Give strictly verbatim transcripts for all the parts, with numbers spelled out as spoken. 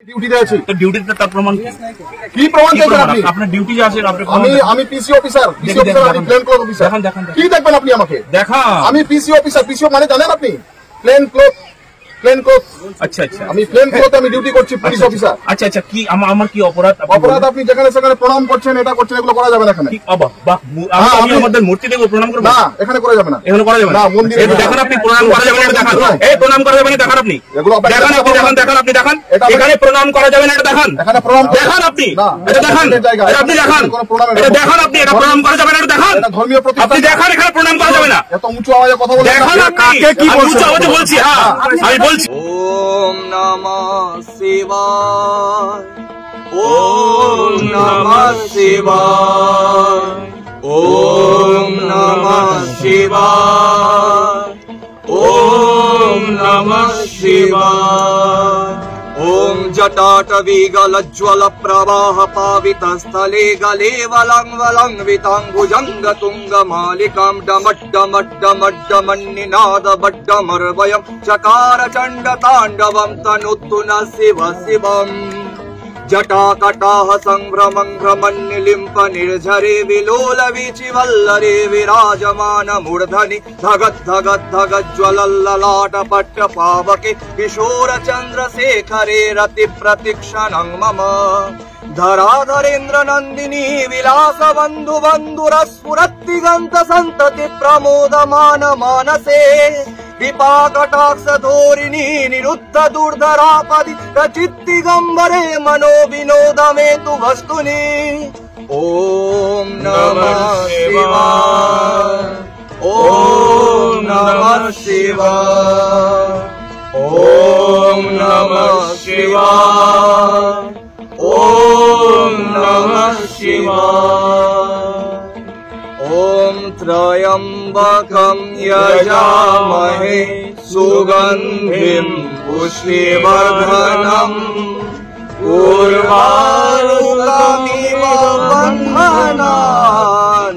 ডিউটিতে আছি তো ডিউটিতে তার প্রমাণ কি? কি প্রমাণ চাইছেন আপনি? আপনার ডিউটি আছে আপনি আমি আমি পিসি অফিসার পিসি অফিসার আমি প্লেন ক্লথ অফিসার দেখান দেখান কি দেখবেন আপনি আমাকে দেখান আমি পিসি অফিসার পিসি মানে জানেন আপনি প্লেন ক্লথ প্লেন ক্লথ আচ্ছা আচ্ছা আমি প্লেন ক্লথ আমি ডিউটি করছি পুলিশ অফিসার আচ্ছা আচ্ছা কি আমার আমার কি অপরাধ? অপরাধ আপনি যেখানে সেখানে প্রণাম করছেন এটা করছেন এগুলো করা যাবে না এখানে। বাহ বাহ আমি আমাদের মূর্তি দেখব প্রণাম করব না এখানে করা যাবে না এখানে করা যাবে না মন্দিরে দেখেন আপনি প্রণাম করা যাবে না এটা দেখান এই প্রণাম করা যাবে না দেখান আপনি এগুলো দেখান আপনি দেখান দেখান আপনি দেখান এখানে প্রণাম করা যাবে না এটা দেখান এখানে প্রণাম দেখান আপনি এটা দেখান এটা আপনি দেখান এটা দেখান আপনি এটা প্রণাম করা যাবে না এটা দেখান এটা ধর্মীয় প্রতিষ্ঠান আপনি দেখান এখানে প্রণাম করা যাবে না এত উঁচু আওয়াজে কথা বলেন দেখান কাকে কি বলছেন উঁচু আওয়াজে বলছি হ্যাঁ আমি বলছি ওম নমঃ শিবায় ওম নমঃ শিবায় ওম নমঃ শিবায় ওম নমঃ শিবায় ওম জটাটবিগলজ্জ্বল প্রবাহ পাবিতস্থলে গলে বলং বলং বিতাঙ্গুজঙ্গ তুঙ্গ মালিকাম ডমড্ডমড্ডমড্ডমন্নিনাদ বড্ডমর্বয়ম চকার চণ্ড তাণ্ডবম তনুত্তু ন শিব শিবম জটাকটাহ সংভ্রমং ভ্রমন্নিলিম্প নির্ঝরে বিলোল বিচিবল্লরে বিরাজমান মূর্ধনি ধগৎ ধগৎ ধগৎ জ্বলল্ললাট পট্ট পাবকে কিশোর চন্দ্রশেখরে রতি প্রতিক্ষণং মম ধরাধরেন্দ্র নন্দিনী বিলাস বন্ধু বন্ধুরস্ফুরত্তিগন্ত সন্ততি প্রমোদমান মানসে কৃপা কটাক্ষ ধোরিণী নিরুদ্ধ দুর্ধরাপদি চিত্তিগম্বরে মনো বিনোদ মে তু বস্তুনি ওম নমঃ শিবায় ওম নমঃ শিবায় ওম নমঃ শিবায় ওম নমঃ শিবায় ওম ত্রয়ম্বকম যজামহে সুগন্ধিম পুষ্টিবর্ধনম উর্বারুকমিব বন্ধনান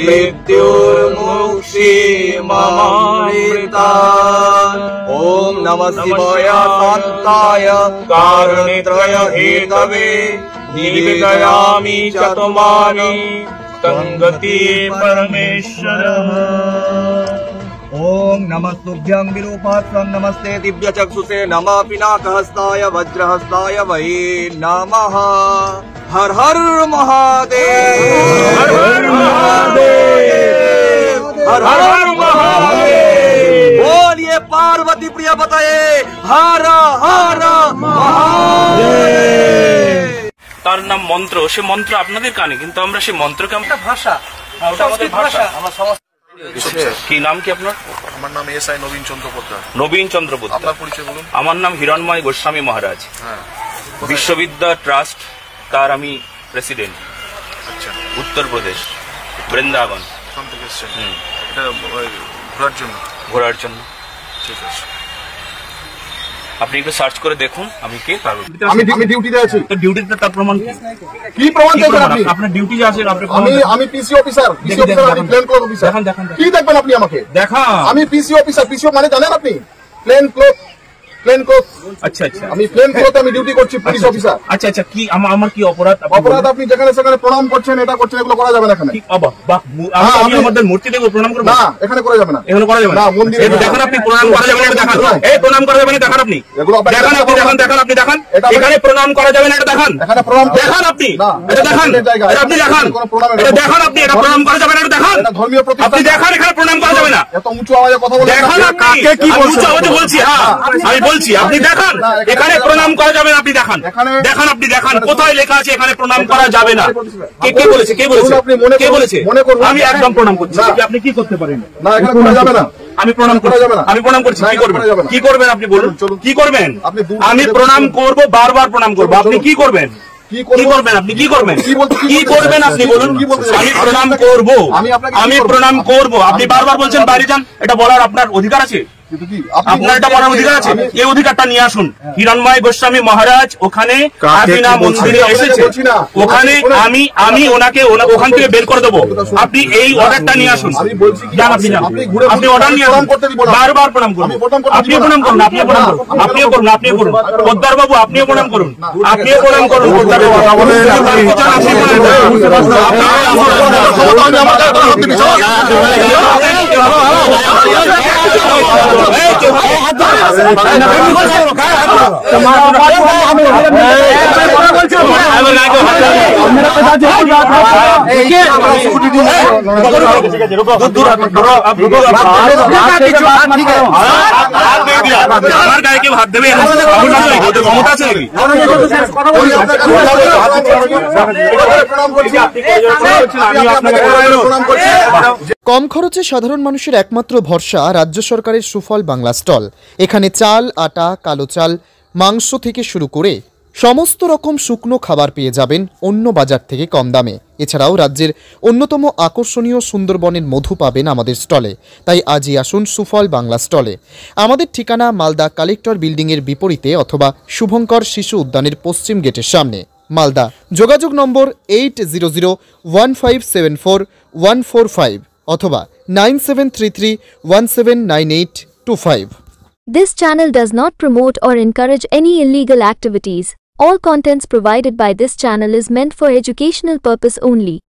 মৃত্যুর্মুক্ষীমমৃতান ওম নমঃ শিবায় শান্তায় কারণেত্রয় হেতবে নিবেদয়ামি চতমানি संगति परमेश्वर ओम नमस्तुभ्यं विरूपाक्षं नमस्ते दिव्य चक्षुषे नमः पिनाकहस्ताय वज्रहस्ताय वै नमः हर हर महादेव हर हर महादेव हर हर महादेव बोलिए पार्वती प्रिय बताए हर हर महादेव তার নাম মন্ত্র সে মন্ত্র আপনাদের কানে কিন্তু আমরা সেই মন্ত্রকে আমরা ভাষা ওটা আমাদের ভাষা আমার সমাজ কি নাম কি আপনার? আমার নাম এস আই নবীন চন্দ্র পোদ্দার। নবীন চন্দ্র পোদ্দার। আপনার পরিচয় বলুন। আমার নাম হিরণময় গোস্বামী মহারাজ। হ্যাঁ বিশ্ববিদ্যা ট্রাস্ট তার আমি প্রেসিডেন্ট। আচ্ছা উত্তরপ্রদেশ বৃন্দাবন ওখান থেকে এসছেন এটা ঘোরার জন্য? ঘোরার জন্য। ঠিক আছে আপনি একটু সার্চ করে দেখুন আমি কে পারবো। আমি ডিউটিতে আছি তো ডিউটিতে তার প্রমাণ কি? কি প্রমাণ চাইছেন আপনি? আপনার ডিউটি আছে আপনি আমি আমি পিসি অফিসার পিসি অফিসার আমি প্লেন ক্লথ অফিসার দেখান দেখান কি দেখবেন আপনি আমাকে দেখান আমি পিসি অফিসার পিসি মানে জানেন আপনি প্লেন ক্লথ প্লেন ক্লথ আচ্ছা আচ্ছা আমি প্লেন ক্লথ আমি ডিউটি করছি পুলিশ অফিসার আচ্ছা আচ্ছা কি আমার আমার কি অপরাধ? অপরাধ আপনি যেখানে সেখানে প্রণাম করছেন এটা করছেন এগুলো করা যাবে না এখানে। বাহ বাহ আমি আমাদের মূর্তি দেখব প্রণাম করব না এখানে করা যাবে না এখানে করা যাবে না মন্দিরে দেখেন আপনি প্রণাম করা যাবে না এটা দেখান এই প্রণাম করা যাবে না দেখান আপনি দেখান আপনি দেখান দেখান আপনি দেখান এখানে প্রণাম করা যাবে না এটা দেখান এখানে প্রণাম দেখান আপনি এটা দেখান এটা আপনি দেখান এটা দেখান আপনি এটা প্রণাম করা যাবে না এটা দেখান এটা ধর্মীয় প্রতিষ্ঠান আপনি দেখান এখানে প্রণাম করা যাবে না এত উঁচু আওয়াজে কথা বলেন দেখান কাকে কি বলছেন উঁচু আওয়াজে বলছি হ্যাঁ আমি বলছি আপনি দেখান এখানে প্রণাম করা যাবে না আপনি দেখান দেখান আপনি দেখান কোথায় লেখা আছে এখানে প্রণাম করা যাবে না কে কে বলেছে কে বলেছে কে বলেছে আমি একদম প্রণাম করছি আপনি কি করতে পারেন না এখানে করা যাবে না আমি প্রণাম করছি আমি প্রণাম করছি কি করবেন কি করবেন আপনি বলুন কি করবেন আমি প্রণাম করব বারবার প্রণাম করব আপনি কি করবেন কি করবেন আপনি কি করবেন কি করবেন আপনি বলুন আমি প্রণাম করব আমি প্রণাম করব আপনি বারবার বলছেন বাইরে যান এটা বলার আপনার অধিকার আছে কিন্তু কি আপনি আপনার এটা বলার অধিকার আছে, এই অধিকারটা নিয়ে আসুন। হিরণময় গোস্বামী মহারাজ ওখানে আদিনা মন্দিরে এসেছে, ওখানে আমি আমি ওনাকে ওনা- ওখান থেকে বের করে দেবো। আপনি এই অর্ডারটা নিয়ে আসুন। আমি বলছি কি যান আপনি যান, আপনি ঘুরে আপনি অর্ডার নিয়ে আসুন। প্রণাম করতে দিব না। বারবার প্রণাম করুন, আমি প্রণাম করতে আপনিও দিব না। প্রণাম করুন, আপনিও প্রণাম করুন, আপনিও করুন, আপনিও করুন। পোদ্দার বাবু আপনিও প্রণাম করুন, আপনিও প্রণাম করুন। পোদ্দার বাবু যান, আপনি প্রণাম করুন। আমি আমার গায়ে তোরা হাত দিবি, চল। আমার গায়ে কেউ হাত দেবে, ক্ষমতা আছে নাকি? ওই আপনার কাছে প্রণাম করছি। আমি আপনাকে প্রণাম করছি। কম খরচে সাধারণ মানুষের একমাত্র ভরসা রাজ্য সরকারের সুফল বাংলা স্টল। এখানে চাল, আটা, কালো চাল, মাংস থেকে শুরু করে সমস্ত রকম শুকনো খাবার পেয়ে যাবেন অন্য বাজার থেকে কম দামে। এছাড়াও রাজ্যের অন্যতম আকর্ষণীয় সুন্দরবনের মধু পাবেন আমাদের স্টলে। তাই আজই আসুন সুফল বাংলা স্টলে। আমাদের ঠিকানা মালদা কালেক্টর বিল্ডিংয়ের বিপরীতে অথবা শুভঙ্কর শিশু উদ্যানের পশ্চিম গেটের সামনে, মালদা। যোগাযোগ number eight zero zero one five seven four one four five অথবা nine seven three three one seven nine eight two five. This channel does not promote or encourage any illegal activities. All contents provided by this channel is meant for educational purpose only.